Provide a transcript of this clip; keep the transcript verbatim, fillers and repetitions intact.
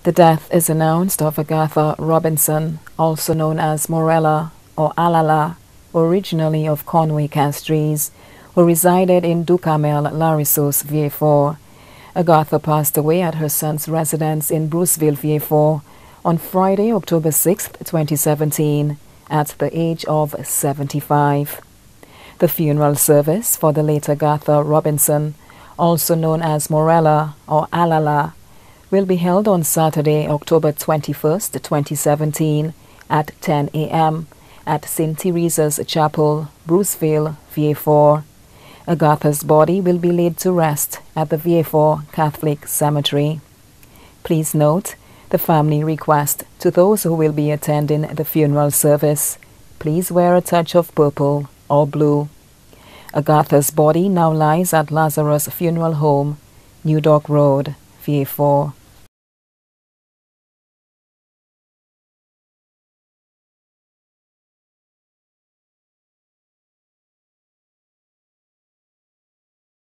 The death is announced of Agatha Robinson, also known as Morella or Alala, originally of Conway Castries, who resided in Ducamel, Larissos, Vieux-Fort. Agatha passed away at her son's residence in Bruceville, Vieux-Fort on Friday, October sixth, twenty seventeen, at the age of seventy-five. The funeral service for the late Agatha Robinson, also known as Morella or Alala, will be held on Saturday, October twenty-first, twenty seventeen, at ten a m at Saint Teresa's Chapel, Bruceville, Vieux-Fort. Agatha's body will be laid to rest at the Vieux-Fort Catholic Cemetery. Please note the family request to those who will be attending the funeral service: please wear a touch of purple or blue. Agatha's body now lies at Lazarus Funeral Home, New Dock Road, Vieux-Fort.